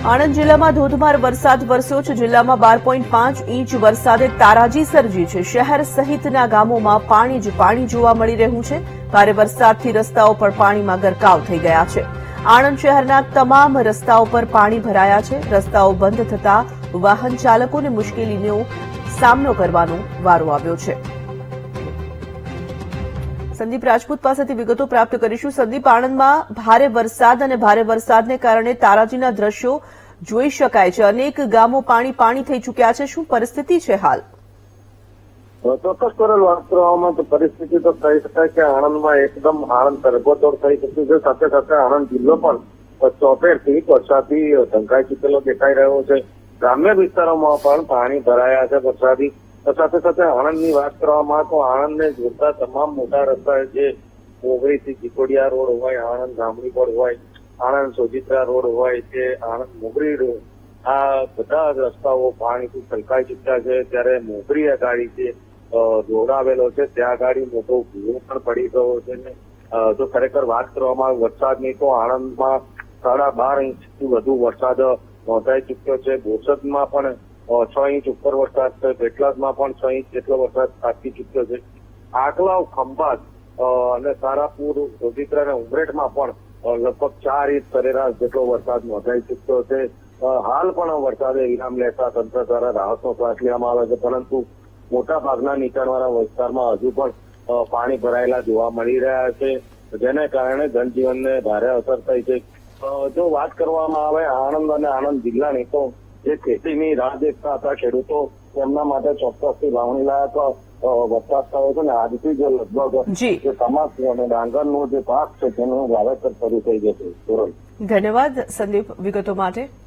આણંદ જિલ્લામાં ધોધમાર વરસાદ વરસ્યો છે। જિલ્લામાં 12.5 ઇંચ વરસાદે તારાજી સર્જી છે। શહેર સહિતના ગામોમાં પાણી જ પાણી જોવા મળી રહ્યું છે। ભારે વરસાદથી રસ્તાઓ પર પાણીમાં ગરકાવ થઈ ગયા છે। આણંદ શહેરના તમામ રસ્તાઓ પર પાણી ભરાયા છે। રસ્તાઓ બંધ થતા વાહન ચાલકોને મુશ્કેલીનો સામનો કરવાનો વારો આવ્યો છે। સંદીપ રાજપૂત પાસેથી વિગતો પ્રાપ્ત કરીશું। સંદીપ, આણંદમાં ભારે વરસાદ અને ભારે વરસાદને કારણે તારાજીના દ્રશ્યો જોઈ શકાય છે। અનેક ગામો પાણી થઈ ચૂક્યા છે। શું પરિસ્થિતિ છે હાલ? ચોક્કસ કરેલ વાત કરવામાં તો પરિસ્થિતિ તો કહી શકાય કે આણંદમાં એકદમ આણંદ તરબોતોડ થઈ ચૂક્યું છે। સાથે સાથે આણંદ જિલ્લો પણ 74 ઇંચ વરસાદથી ઢંકાઈ ચૂકેલો દેખાઈ રહ્યો છે। ગ્રામ્ય વિસ્તારોમાં પણ પાણી ભરાયા છે વરસાદી। સાથે સાથે આણંદની વાત કરવામાં તો આણંદને જોડતા તમામ મોટા રસ્તા જે મોગરીથી ચીકોડિયા રોડ હોય, આણંદ ગામડી રોડ હોય, આણંદ સોજિત્રા રોડ હોય કે આણંદ મોગરી રોડ, આ બધા રસ્તાઓ પાણીથી છલકાઈ ચૂક્યા છે। ત્યારે મોગરી ગાડી જે દોડાવેલો છે ત્યાં ગાડી મોટો ભૂવો પણ પડી ગયો છે ને જો ખરેખર વાત કરવામાં આવે વરસાદની તો આણંદમાં 12.5 ઇંચથી વધુ વરસાદ નોંધાઈ ચૂક્યો છે। બોરસદમાં પણ 6 ઇંચ ઉપર વરસાદ છે। પેટલાદમાં પણ 6 ઇંચ જેટલો વરસાદ ખાબકી ચૂક્યો છે। આકલાવ, ખંભાત અને સારાપુર, સોજિત્રા અને ઉમરેઠમાં પણ લગભગ 4 ઇંચ સરેરાશ જેટલો વરસાદ નોંધાઈ ચૂક્યો છે। હાલ પણ વરસાદે વિરામ લેતા તંત્ર દ્વારા રાહતનો શ્વાસ લેવામાં આવે છે, પરંતુ મોટા ભાગના નીચાણવાળા વિસ્તારમાં હજુ પણ પાણી ભરાયેલા જોવા મળી રહ્યા છે, જેને કારણે જનજીવનને ભારે અસર થઈ છે। જો વાત કરવામાં આવે આણંદ અને આણંદ જિલ્લાની, તો જે ખેતીની રાહ દેખતા હતા ખેડૂતો, તેમના માટે ચોક્કસથી વાવણી લાયક વરસાદ થયો છે ને આજથી જ લગભગ જે તમાકુ અને ડાંગરનો જે પાક છે તેનું વાવેતર શરૂ થઈ જશે। ધન્યવાદ સંદીપ વિગતો માટે।